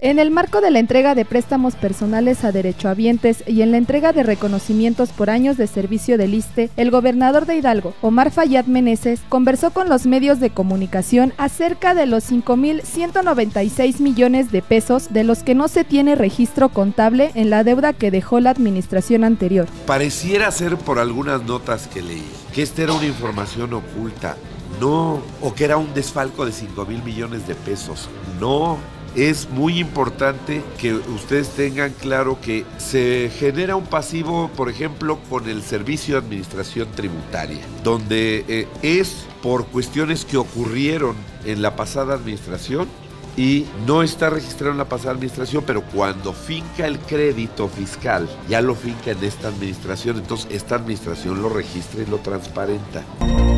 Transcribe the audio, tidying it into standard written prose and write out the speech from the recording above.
En el marco de la entrega de préstamos personales a derechohabientes y en la entrega de reconocimientos por años de servicio del ISSSTE, el gobernador de Hidalgo, Omar Fayad Meneses, conversó con los medios de comunicación acerca de los 5,196 millones de pesos de los que no se tiene registro contable en la deuda que dejó la administración anterior. Pareciera ser por algunas notas que leí que esta era una información oculta. No, o que era un desfalco de 5,000 millones de pesos. No. Es muy importante que ustedes tengan claro que se genera un pasivo, por ejemplo, con el Servicio de Administración Tributaria, donde es por cuestiones que ocurrieron en la pasada administración y no está registrado en la pasada administración, pero cuando finca el crédito fiscal, ya lo finca en esta administración, entonces esta administración lo registra y lo transparenta.